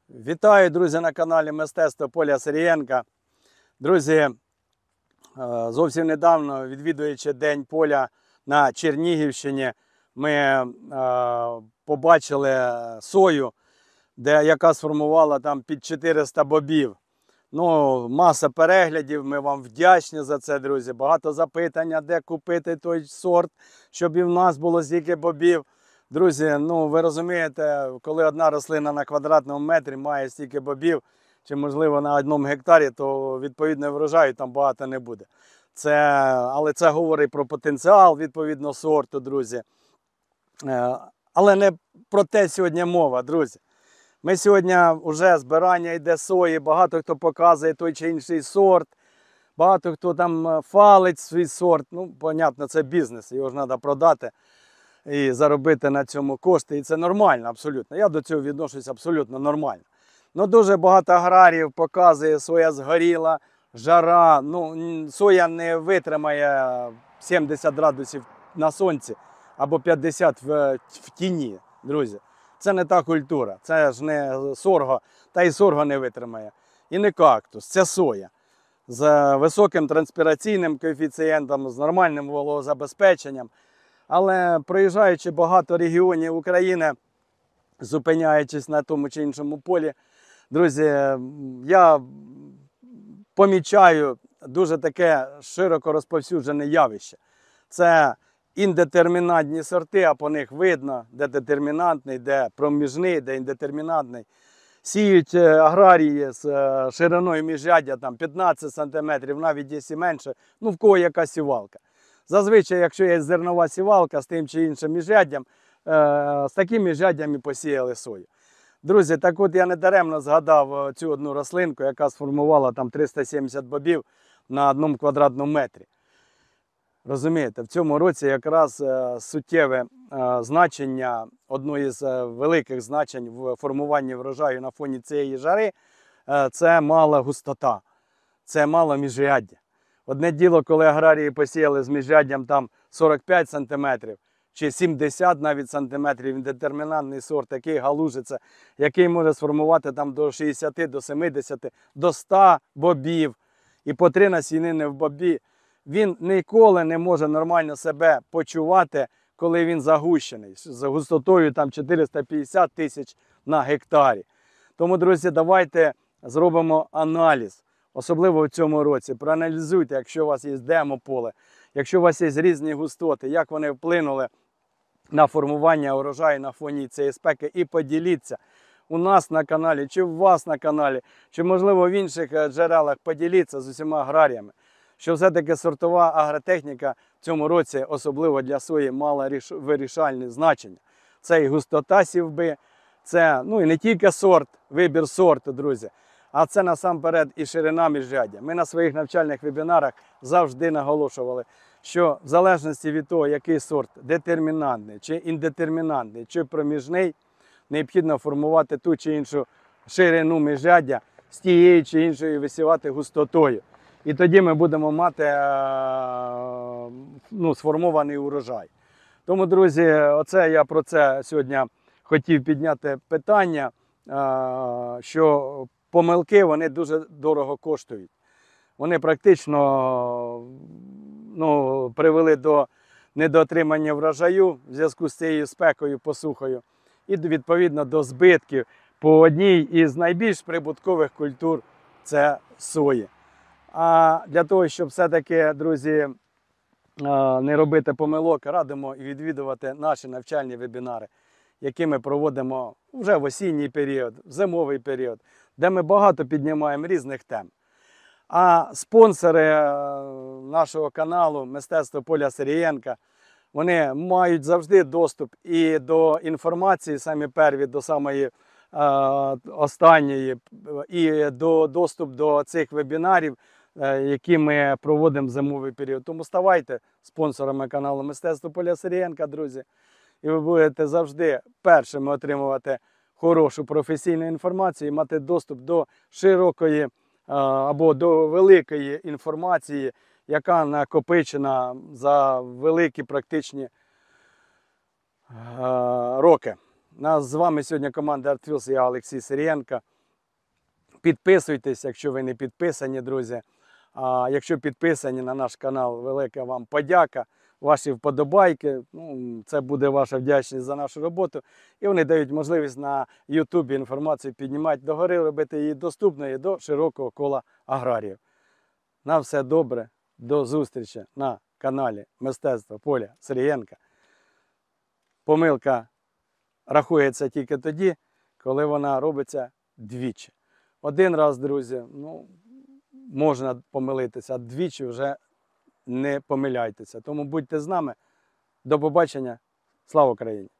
Вітаю, друзі, на каналі Мистецтво Поля Сирієнка. Друзі, зовсім недавно, відвідуючи День поля на Чернігівщині, ми побачили сою, яка сформувала там під 400 бобів. Ну, маса переглядів, ми вам вдячні за це, друзі. Багато запитань, де купити той сорт, щоб і в нас було стільки бобів. Друзі, ну ви розумієте, коли одна рослина на квадратному метрі має стільки бобів, чи можливо на 1 гектарі, то відповідно врожаю там багато не буде. Але це говорить про потенціал відповідно сорту, друзі. Але не про те сьогодні мова, друзі. Ми сьогодні вже збирання йде сої, багато хто показує той чи інший сорт, багато хто там фалить свій сорт. Ну, понятно, це бізнес, його ж треба продати і заробити на цьому кошти. І це нормально абсолютно. Я до цього відношусь абсолютно нормально. Ну, дуже багато аграріїв показує, соя згоріла, жара. Ну, соя не витримає 70 градусів на сонці або 50 в тіні, друзі. Це не та культура, це ж не сорго, та й сорго не витримає. І не кактус, це соя. З високим транспіраційним коефіцієнтом, з нормальним вологозабезпеченням. Але проїжджаючи багато регіонів України, зупиняючись на тому чи іншому полі, друзі, я помічаю дуже таке широко розповсюджене явище. Це індетермінантні сорти, а по них видно, де детермінантний, де проміжний, де індетермінантний. Сіють аграрії з шириною міжряддя там 15 см, навіть є і менше, ну в кого яка сівалка. Зазвичай, якщо є зернова сівалка з тим чи іншим міжряддям, з таким міжряддям і посіяли сою. Друзі, так от я не даремно згадав цю одну рослинку, яка сформувала там 370 бобів на 1 квадратному метрі. Розумієте, в цьому році якраз суттєве значення, одне з великих значень в формуванні врожаю на фоні цієї жари, це мала густота, це мало міжряддя. Одне діло, коли аграрії посіяли з міжряддям там 45 см, чи 70 навіть сантиметрів, індетермінантний сорт, який галужиться, який може сформувати там до 60, до 70, до 100 бобів, і по 3 насінини в бобі, він ніколи не може нормально себе почувати, коли він загущений, з густотою там 450 тисяч на гектарі. Тому, друзі, давайте зробимо аналіз. Особливо в цьому році. Проаналізуйте, якщо у вас є демополе, якщо у вас є різні густоти, як вони вплинули на формування урожаю на фоні цієї спеки, і поділіться у нас на каналі, чи у вас на каналі, чи можливо в інших джерелах, поділіться з усіма аграріями, що все-таки сортова агротехніка в цьому році, особливо для сої, мала вирішальне значення. Це і густота сівби, це і не тільки сорт, вибір сорту, друзі, а це насамперед і ширина міжряддя. Ми на своїх навчальних вебінарах завжди наголошували, що в залежності від того, який сорт, детермінантний, чи індетермінантний, чи проміжний, необхідно формувати ту чи іншу ширину міжряддя з тією чи іншою висівати густотою. І тоді ми будемо мати сформований урожай. Тому, друзі, я про це сьогодні хотів підняти питання, що помилки, вони дуже дорого коштують. Вони практично привели до недоотримання врожаю в зв'язку з цією спекою, посухою. І відповідно до збитків по одній із найбільш прибуткових культур – це сої. А для того, щоб все-таки, друзі, не робити помилок, радимо і відвідувати наші навчальні вебінари, які ми проводимо вже в осінній період, в зимовий період, де ми багато піднімаємо різних тем. А спонсори нашого каналу Мистецтво Поля Сирієнка, вони мають завжди доступ і до інформації, самі перві, до самої останньої, і доступ до цих вебінарів, які ми проводимо в зимовий період. Тому ставайте спонсорами каналу Мистецтво Поля Сирієнка, друзі. І ви будете завжди першими отримувати хорошу професійну інформацію і мати доступ до широкої або до великої інформації, яка накопичена за великі практичні роки. Нас з вами сьогодні команда ArtFields, я Олексій Сирієнко. Підписуйтесь, якщо ви не підписані, друзі. А якщо підписані на наш канал, велика вам подяка, ваші вподобайки. Ну, це буде ваша вдячність за нашу роботу. І вони дають можливість на Ютубі інформацію піднімати догори, робити її доступною до широкого кола аграріїв. На все добре, до зустрічі на каналі Мистецтво Поля Сергієнка. Помилка рахується тільки тоді, коли вона робиться двічі. Один раз, друзі, ну, можна помилитися, а двічі вже не помиляйтеся. Тому будьте з нами. До побачення. Слава Україні!